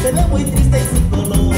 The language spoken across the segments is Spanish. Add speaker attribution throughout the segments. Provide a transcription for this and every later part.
Speaker 1: se ve muy triste y sin color.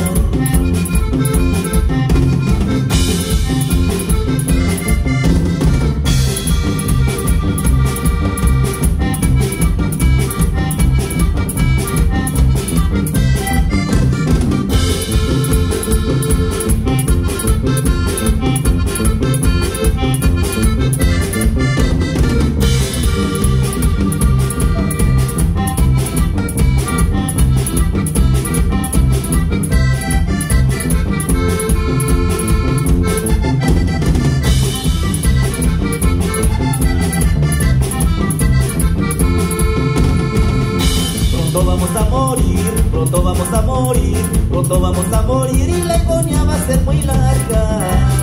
Speaker 1: Pronto vamos a morir, pronto vamos a morir, pronto vamos a morir y la agonía va a ser muy larga.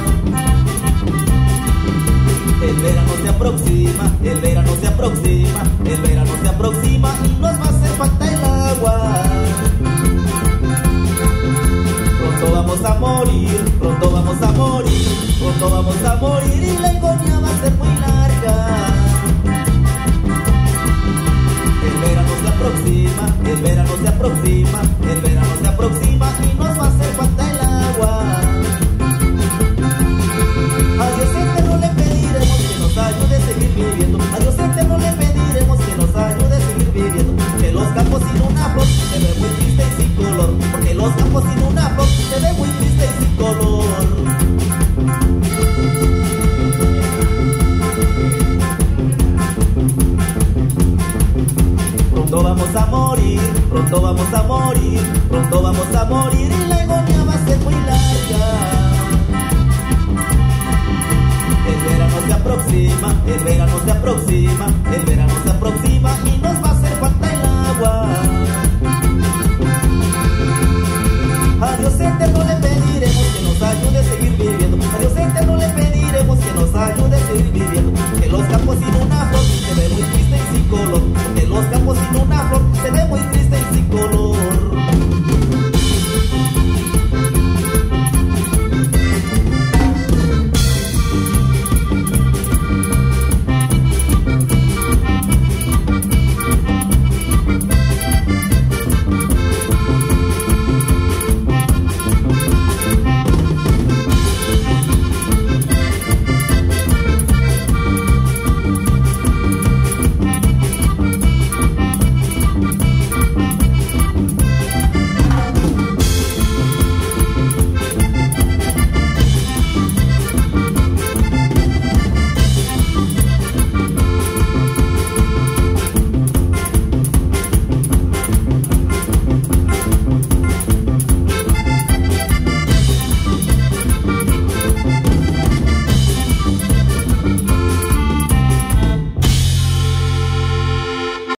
Speaker 1: El verano se aproxima, el verano se aproxima, el verano se aproxima y nos va a hacer falta el agua. Pronto vamos a morir, pronto vamos a morir, pronto vamos a morir y la agonía va a ser muy larga. El verano se aproxima, el verano se aproxima, el verano se aproxima y nos va a hacer falta el agua. A Dios eterno le pediremos que nos ayude a seguir viviendo. A Dios eterno le pediremos que nos ayude a seguir viviendo. Que los campos sin una flor se ve muy triste y sin color. Porque los campos sin una flor se ve muy triste y sin color. Pronto vamos a morir, pronto vamos a morir, pronto vamos a morir y la agonía va a ser muy larga. El verano se aproxima, el verano se aproxima, el verano se aproxima y nos va a hacer falta el agua.